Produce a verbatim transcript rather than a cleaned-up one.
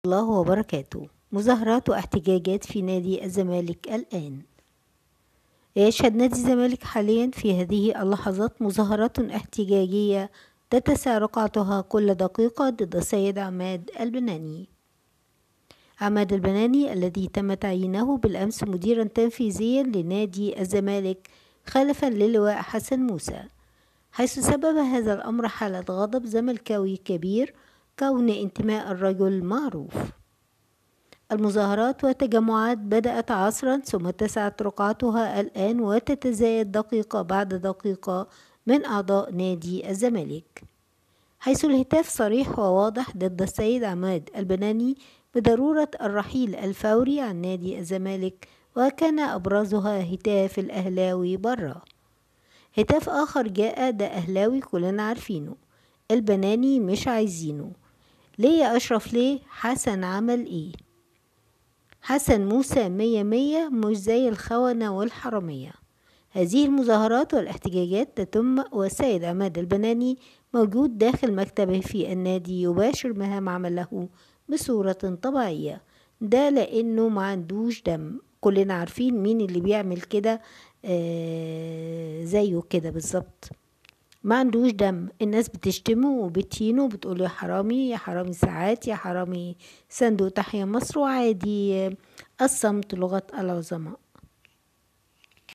الله وبركاته. مظاهرات واحتجاجات في نادي الزمالك الآن. يشهد نادي الزمالك حاليا في هذه اللحظات مظاهرات احتجاجية تتسع رقعتها كل دقيقة ضد السيد عماد البناني. عماد البناني الذي تم تعيينه بالأمس مديرا تنفيذيا لنادي الزمالك خلفا للواء حسن موسى، حيث سبب هذا الأمر حالة غضب زملكاوي كبير كون انتماء الرجل معروف. المظاهرات والتجمعات بدأت عصرا ثم اتسعت رقعتها الآن وتتزايد دقيقة بعد دقيقة من أعضاء نادي الزمالك، حيث الهتاف صريح وواضح ضد السيد عماد البناني بضرورة الرحيل الفوري عن نادي الزمالك، وكان أبرزها هتاف الأهلاوي برا. هتاف آخر جاء ده أهلاوي كلنا عارفينه، البناني مش عايزينه، ليه يا أشرف ليه؟ حسن عمل ايه؟ حسن موسى مية مية، مش زي الخونة والحرامية. هذه المظاهرات والاحتجاجات تتم والسيد عماد البناني موجود داخل مكتبه في النادي يباشر مهام عمله بصورة طبيعية، ده لأنه ما عندوش دم. كلنا عارفين مين اللي بيعمل كده، آه زيه كده بالظبط، ما عندوش دم. الناس بتشتمه وبتهينه وبتقول يا حرامي يا حرامي ساعات يا حرامي صندوق تحيا مصر، وعادي. الصمت لغة العظماء.